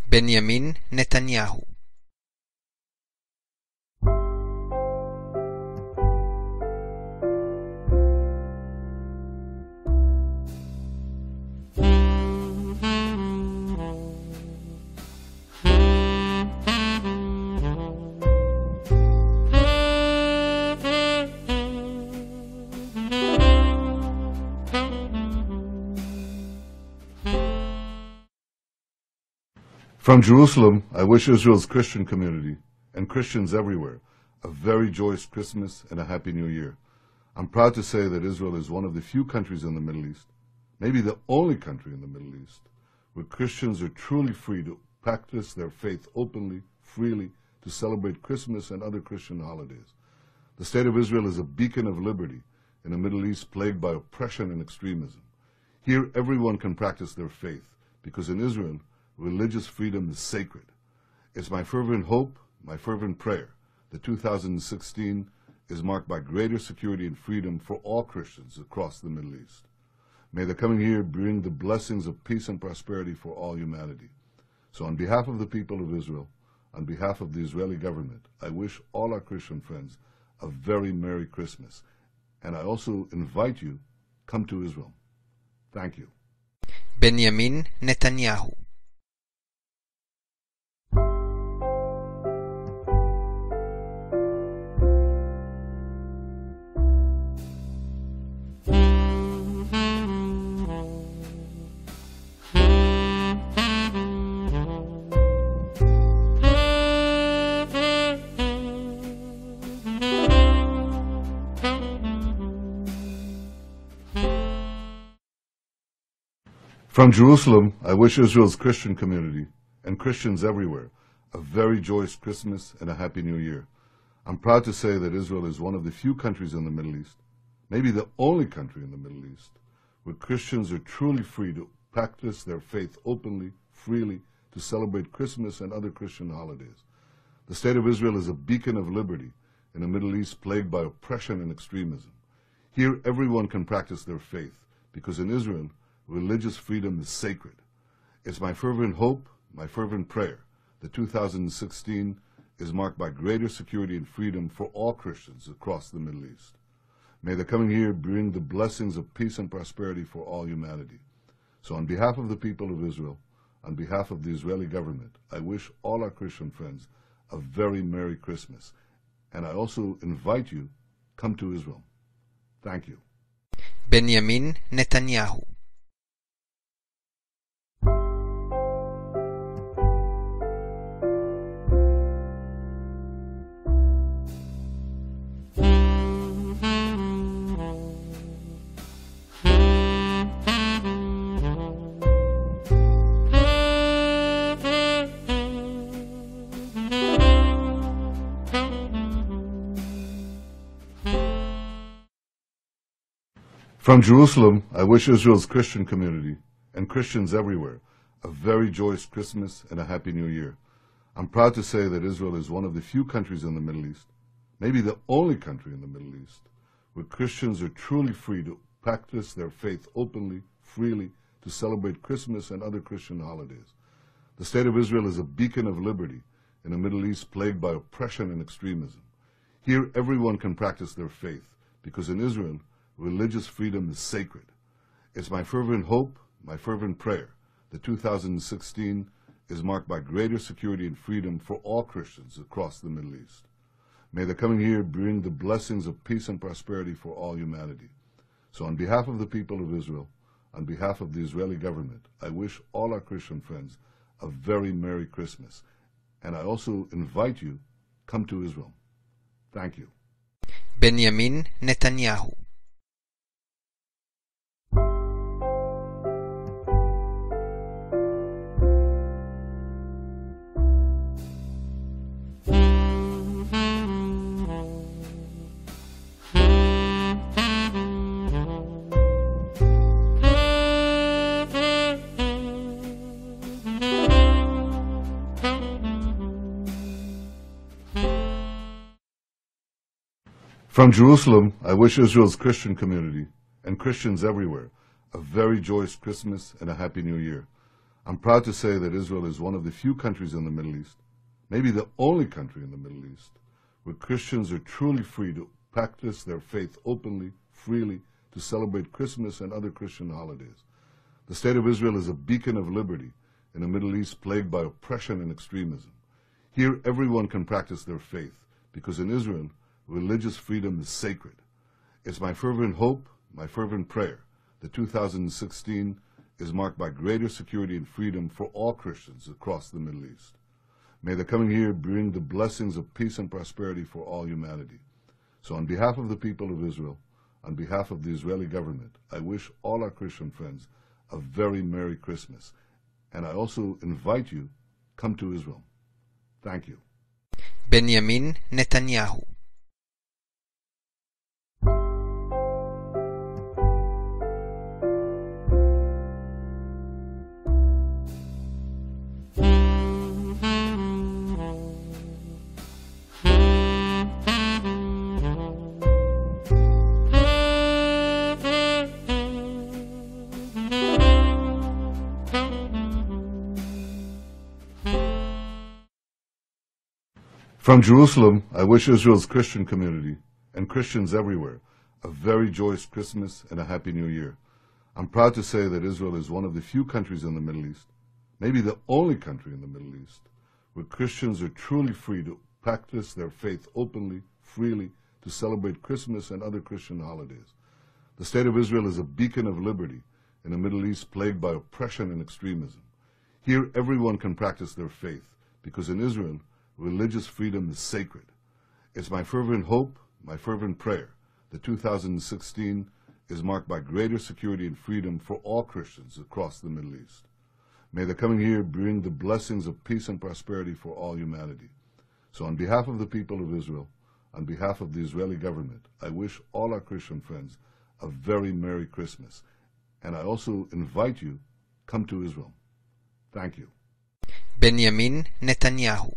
בנימין נתניהו. From Jerusalem, I wish Israel's Christian community and Christians everywhere a very joyous Christmas and a Happy New Year. I'm proud to say that Israel is one of the few countries in the Middle East, maybe the only country in the Middle East, where Christians are truly free to practice their faith openly, freely, to celebrate Christmas and other Christian holidays. The State of Israel is a beacon of liberty in a Middle East plagued by oppression and extremism. Here, everyone can practice their faith, because in Israel, religious freedom is sacred. It's my fervent hope, my fervent prayer, that 2016 is marked by greater security and freedom for all Christians across the Middle East. May the coming year bring the blessings of peace and prosperity for all humanity. So on behalf of the people of Israel, on behalf of the Israeli government, I wish all our Christian friends a very Merry Christmas. And I also invite you, come to Israel. Thank you. בנימין נתניהו. From Jerusalem, I wish Israel's Christian community and Christians everywhere a very joyous Christmas and a Happy New Year. I'm proud to say that Israel is one of the few countries in the Middle East, maybe the only country in the Middle East, where Christians are truly free to practice their faith openly, freely, to celebrate Christmas and other Christian holidays. The State of Israel is a beacon of liberty in a Middle East plagued by oppression and extremism. Here, everyone can practice their faith, because in Israel, religious freedom is sacred. It's my fervent hope, my fervent prayer, that 2016 is marked by greater security and freedom for all Christians across the Middle East. May the coming year bring the blessings of peace and prosperity for all humanity. So on behalf of the people of Israel, on behalf of the Israeli government, I wish all our Christian friends a very Merry Christmas. And I also invite you, come to Israel. Thank you. בנימין נתניהו. From Jerusalem, I wish Israel's Christian community and Christians everywhere a very joyous Christmas and a Happy New Year. I'm proud to say that Israel is one of the few countries in the Middle East, maybe the only country in the Middle East, where Christians are truly free to practice their faith openly, freely, to celebrate Christmas and other Christian holidays. The State of Israel is a beacon of liberty in a Middle East plagued by oppression and extremism. Here, everyone can practice their faith, because in Israel, religious freedom is sacred. It's my fervent hope, my fervent prayer, that 2016 is marked by greater security and freedom for all Christians across the Middle East. May the coming year bring the blessings of peace and prosperity for all humanity. So on behalf of the people of Israel, on behalf of the Israeli government, I wish all our Christian friends a very Merry Christmas. And I also invite you, come to Israel. Thank you. בנימין נתניהו. From Jerusalem, I wish Israel's Christian community and Christians everywhere a very joyous Christmas and a Happy New Year. I'm proud to say that Israel is one of the few countries in the Middle East, maybe the only country in the Middle East, where Christians are truly free to practice their faith openly, freely, to celebrate Christmas and other Christian holidays. The State of Israel is a beacon of liberty in a Middle East plagued by oppression and extremism. Here, everyone can practice their faith, because in Israel, religious freedom is sacred. It's my fervent hope, my fervent prayer, that 2016 is marked by greater security and freedom for all Christians across the Middle East. May the coming year bring the blessings of peace and prosperity for all humanity. So on behalf of the people of Israel, on behalf of the Israeli government, I wish all our Christian friends a very Merry Christmas. And I also invite you, come to Israel. Thank you. Benjamin Netanyahu. From Jerusalem, I wish Israel's Christian community and Christians everywhere a very joyous Christmas and a Happy New Year. I'm proud to say that Israel is one of the few countries in the Middle East, maybe the only country in the Middle East, where Christians are truly free to practice their faith openly, freely, to celebrate Christmas and other Christian holidays. The State of Israel is a beacon of liberty in a Middle East plagued by oppression and extremism. Here, everyone can practice their faith, because in Israel, religious freedom is sacred. It's my fervent hope, my fervent prayer, that 2016 is marked by greater security and freedom for all Christians across the Middle East. May the coming year bring the blessings of peace and prosperity for all humanity. So on behalf of the people of Israel, on behalf of the Israeli government, I wish all our Christian friends a very Merry Christmas. And I also invite you, come to Israel. Thank you. Benjamin Netanyahu.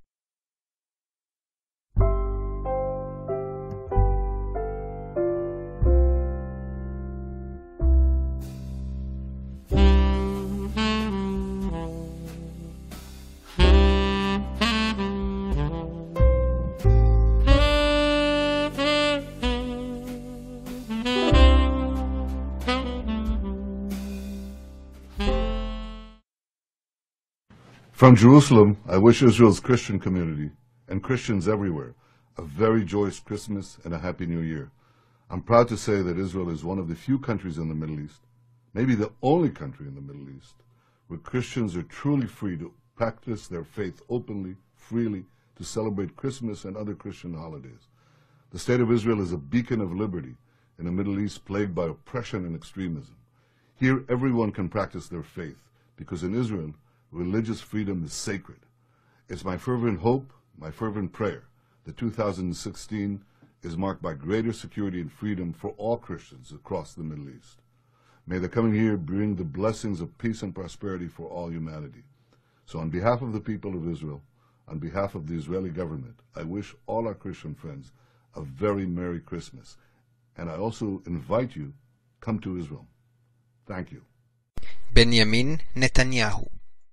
From Jerusalem, I wish Israel's Christian community and Christians everywhere a very joyous Christmas and a Happy New Year. I'm proud to say that Israel is one of the few countries in the Middle East, maybe the only country in the Middle East, where Christians are truly free to practice their faith openly, freely, to celebrate Christmas and other Christian holidays. The State of Israel is a beacon of liberty in a Middle East plagued by oppression and extremism. Here, everyone can practice their faith, because in Israel, religious freedom is sacred. It's my fervent hope, my fervent prayer, that 2016 is marked by greater security and freedom for all Christians across the Middle East. May the coming year bring the blessings of peace and prosperity for all humanity. So on behalf of the people of Israel, on behalf of the Israeli government, I wish all our Christian friends a very Merry Christmas. And I also invite you, come to Israel. Thank you. Benjamin Netanyahu.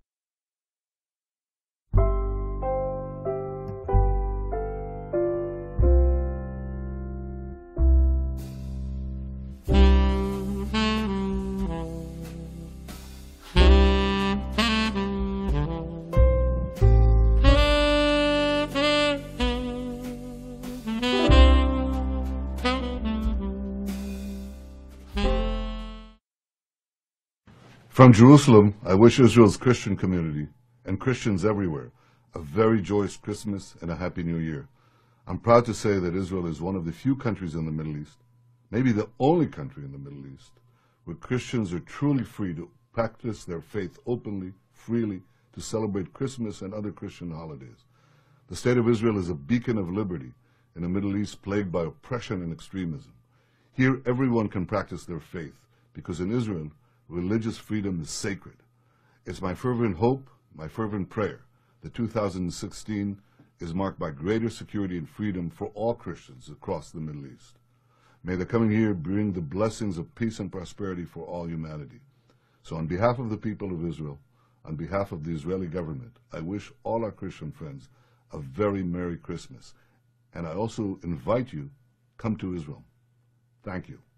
From Jerusalem, I wish Israel's Christian community and Christians everywhere a very joyous Christmas and a Happy New Year. I'm proud to say that Israel is one of the few countries in the Middle East, maybe the only country in the Middle East, where Christians are truly free to practice their faith openly, freely, to celebrate Christmas and other Christian holidays. The State of Israel is a beacon of liberty in a Middle East plagued by oppression and extremism. Here, everyone can practice their faith, because in Israel, religious freedom is sacred. It's my fervent hope, my fervent prayer, that 2016 is marked by greater security and freedom for all Christians across the Middle East. May the coming year bring the blessings of peace and prosperity for all humanity. So on behalf of the people of Israel, on behalf of the Israeli government, I wish all our Christian friends a very Merry Christmas. And I also invite you, come to Israel. Thank you.